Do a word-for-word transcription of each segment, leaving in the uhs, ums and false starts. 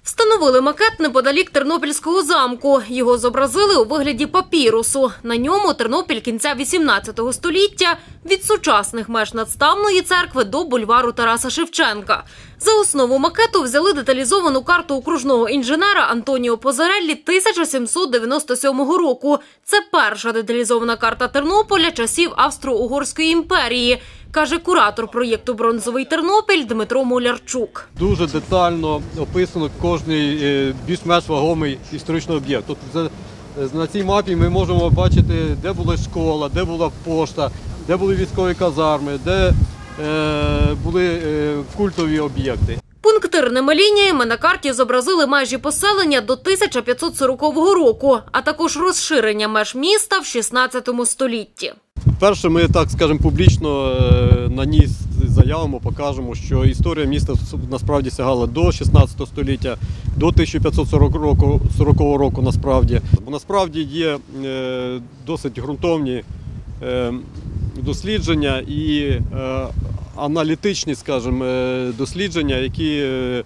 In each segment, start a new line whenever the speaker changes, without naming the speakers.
Встановили макет неподалік Тернопільського замку. Його зобразили у вигляді папірусу. На ньому Тернопіль кінця вісімнадцятого століття від сучасних меж надставної церкви до бульвару Тараса Шевченка. За основу макету взяли деталізовану карту окружного інженера Антоніо Позареллі тисяча сімсот дев'яносто сьомого року. Це перша деталізована карта Тернополя часів Австро-Угорської імперії, каже куратор проєкту «Бронзовий Тернопіль» Дмитро Мулярчук.
Дуже детально описано кожний більш-менш вагомий історичний об'єкт. Тобто на цій мапі ми можемо бачити, де була школа, де була пошта, де були військові казарми, де е, були е, культові об'єкти.
Пунктирними лініями на карті зобразили межі поселення до тисяча п'ятсот сорокового року, а також розширення меж міста в шістнадцятому столітті.
Перше, ми, так скажемо, публічно на ній заявимо, покажемо, що історія міста насправді сягала до шістнадцятого століття, до тисяча п'ятсот сорокового року насправді. Бо насправді є досить ґрунтовні дослідження і аналітичні, скажімо, дослідження, які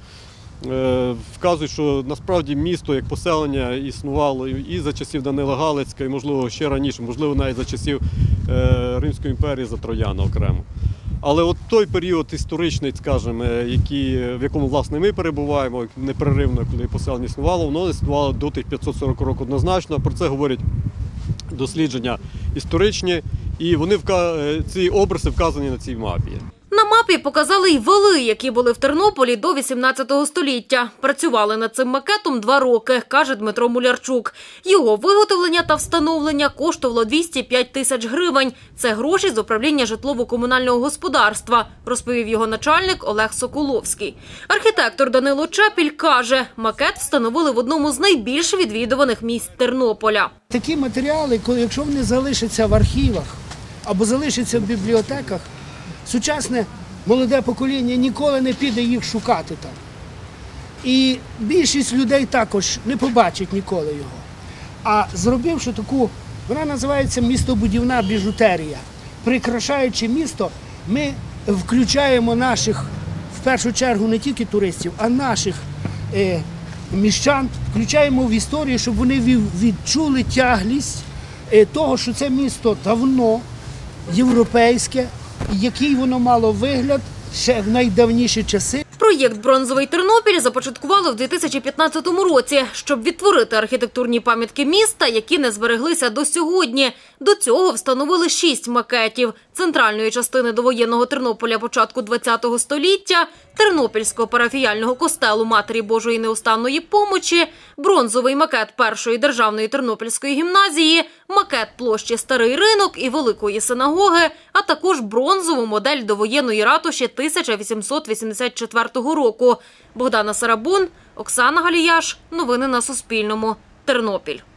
вказують, що насправді місто як поселення існувало і за часів Данила Галицького, і, можливо, ще раніше, можливо, навіть за часів Римської імперії, за Трояна окремо. Але от той період історичний, скажімо, який, в якому, власне, ми перебуваємо, непреривно, коли поселення існувало, воно існувало до тисяча п'ятсот сорокового року однозначно. Про це говорять дослідження історичні, і вони, ці образи вказані на цій мапі.
На мапі показали й вали, які були в Тернополі до вісімнадцятого століття. Працювали над цим макетом два роки, каже Дмитро Мулярчук. Його виготовлення та встановлення коштувало двісті п'ять тисяч гривень. Це гроші з управління житлово-комунального господарства, розповів його начальник Олег Соколовський. Архітектор Данило Чепіль каже, макет встановили в одному з найбільш відвідуваних місць Тернополя.
Такі матеріали, якщо вони залишаться в архівах або залишаться в бібліотеках, сучасне молоде покоління ніколи не піде їх шукати там. І більшість людей також не побачить ніколи його. А зробивши таку, вона називається містобудівна біжутерія. Прикрашаючи місто, ми включаємо наших, в першу чергу, не тільки туристів, а наших е, міщан, включаємо в історію, щоб вони відчули тяглість е, того, що це місто давно європейське, який воно мало вигляд ще в найдавніші часи.
Проєкт «Бронзовий Тернопіль» започаткували в дві тисячі п'ятнадцятому році, щоб відтворити архітектурні пам'ятки міста, які не збереглися до сьогодні. До цього встановили шість макетів – центральної частини довоєнного Тернополя початку ХХ століття, Тернопільського парафіяльного костелу Матері Божої Неустанної Помочі, бронзовий макет першої державної Тернопільської гімназії, макет площі Старий Ринок і Великої синагоги, а також бронзову модель довоєнної ратуші тисяча вісімсот вісімдесят четвертого року. Богдана Сарабун, Оксана Галіяш. Новини на Суспільному. Тернопіль.